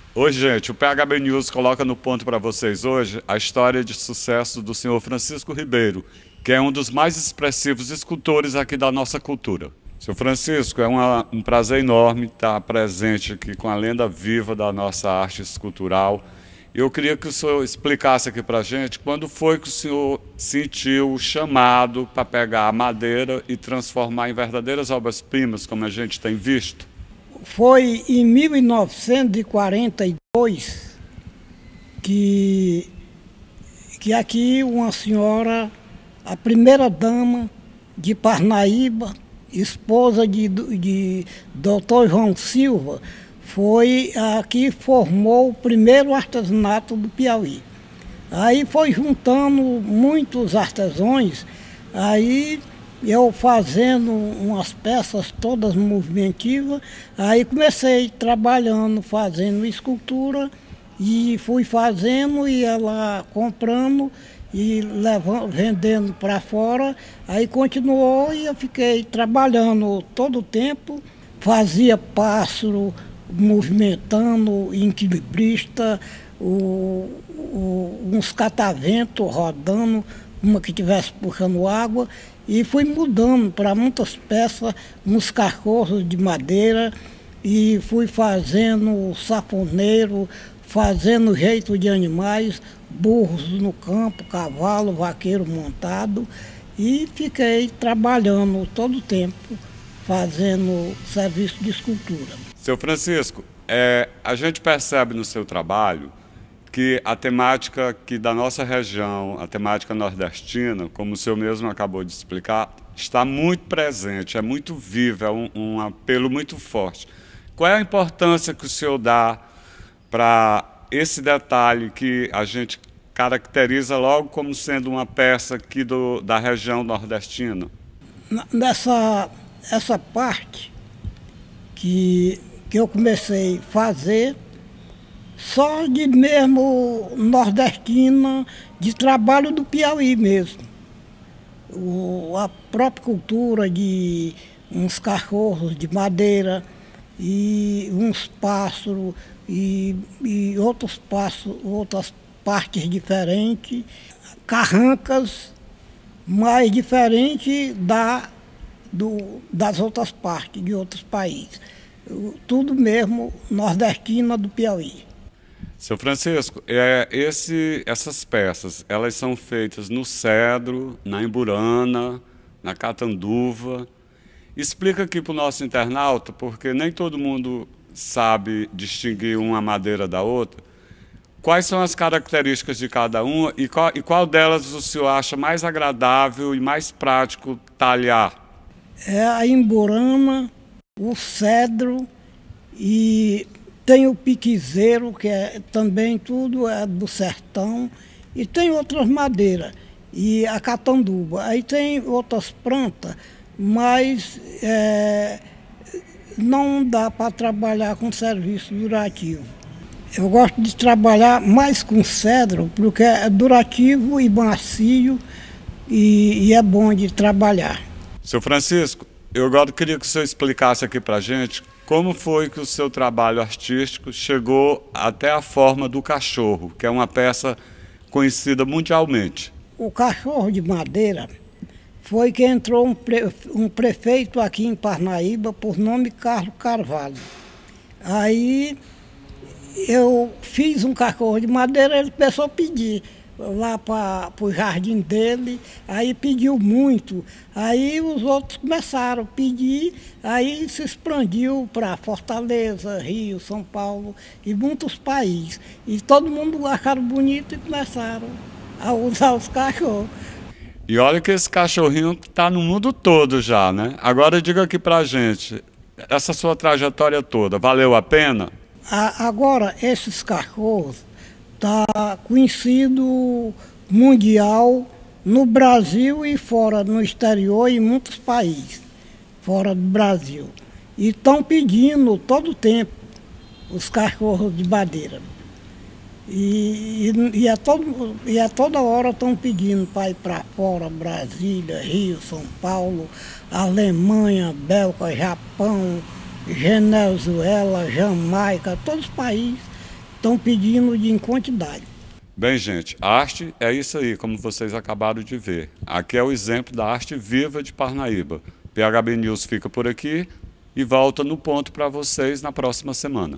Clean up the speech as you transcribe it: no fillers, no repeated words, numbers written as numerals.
Oi, gente, o PHB News coloca no ponto para vocês hoje a história de sucesso do senhor Francisco Ribeiro, que é um dos mais expressivos escultores aqui da nossa cultura. Senhor Francisco, é um prazer enorme estar presente aqui com a lenda viva da nossa arte escultural. Eu queria que o senhor explicasse aqui para a gente quando foi que o senhor sentiu o chamado para pegar a madeira e transformar em verdadeiras obras-primas, como a gente tem visto. Foi em 1942 que aqui uma senhora, a primeira dama de Parnaíba, esposa de Dr. João Silva, foi a que formou o primeiro artesanato do Piauí. Aí foi juntando muitos artesãos, aí eu fazendo umas peças todas movimentivas, aí comecei trabalhando, fazendo escultura, e fui fazendo e ela comprando e levando, vendendo para fora, aí continuou e eu fiquei trabalhando todo o tempo, fazia pássaro, movimentando, equilibrista, uns cataventos rodando, uma que estivesse puxando água, e fui mudando para muitas peças, uns cachorros de madeira, e fui fazendo safoneiro, fazendo jeito de animais, burros no campo, cavalo, vaqueiro montado, e fiquei trabalhando todo o tempo, fazendo serviço de escultura. Seu Francisco, a gente percebe no seu trabalho que a temática aqui da nossa região, a temática nordestina, como o senhor mesmo acabou de explicar, está muito presente, é muito viva, é um apelo muito forte. Qual é a importância que o senhor dá para esse detalhe que a gente caracteriza logo como sendo uma peça aqui da região nordestina? Essa parte que eu comecei a fazer, só de mesmo nordestina, de trabalho do Piauí mesmo. A própria cultura de uns cachorros de madeira e uns pássaros e outros pássaros, outras partes diferentes, carrancas mais diferentes das outras partes, de outros países. Tudo mesmo nordestina do Piauí. Seu Francisco, essas peças, elas são feitas no cedro, na emburana, na catanduva. Explica aqui para o nosso internauta, porque nem todo mundo sabe distinguir uma madeira da outra. Quais são as características de cada uma e qual delas o senhor acha mais agradável e mais prático talhar? É a emburana, o cedro e tem o piquizeiro, que também tudo é do sertão, e tem outras madeiras, e a catanduba. Aí tem outras plantas, mas não dá para trabalhar com serviço durativo. Eu gosto de trabalhar mais com cedro, porque é durativo e macio e é bom de trabalhar. Seu Francisco, eu agora queria que o senhor explicasse aqui para a gente como foi que o seu trabalho artístico chegou até a forma do cachorro, que é uma peça conhecida mundialmente. O cachorro de madeira foi que entrou um prefeito aqui em Parnaíba, por nome Carlos Carvalho. Aí eu fiz um cachorro de madeira, ele começou a pedir lá para o jardim dele, aí pediu muito, aí os outros começaram a pedir, aí se expandiu para Fortaleza, Rio, São Paulo e muitos países. E todo mundo acharam bonito e começaram a usar os cachorros. E olha que esse cachorrinho está no mundo todo já, né? Agora diga aqui pra gente, essa sua trajetória toda, valeu a pena? Agora, esses cachorros está conhecido mundial no Brasil e fora, no exterior, em muitos países, fora do Brasil. E estão pedindo todo o tempo os cachorros de madeira. E a toda hora estão pedindo para ir para fora, Brasília, Rio, São Paulo, Alemanha, Bélgica, Japão, Venezuela, Jamaica, todos os países estão pedindo em quantidade. Bem, gente, arte é isso aí, como vocês acabaram de ver. Aqui é o exemplo da arte viva de Parnaíba. PHB News fica por aqui e volta no ponto para vocês na próxima semana.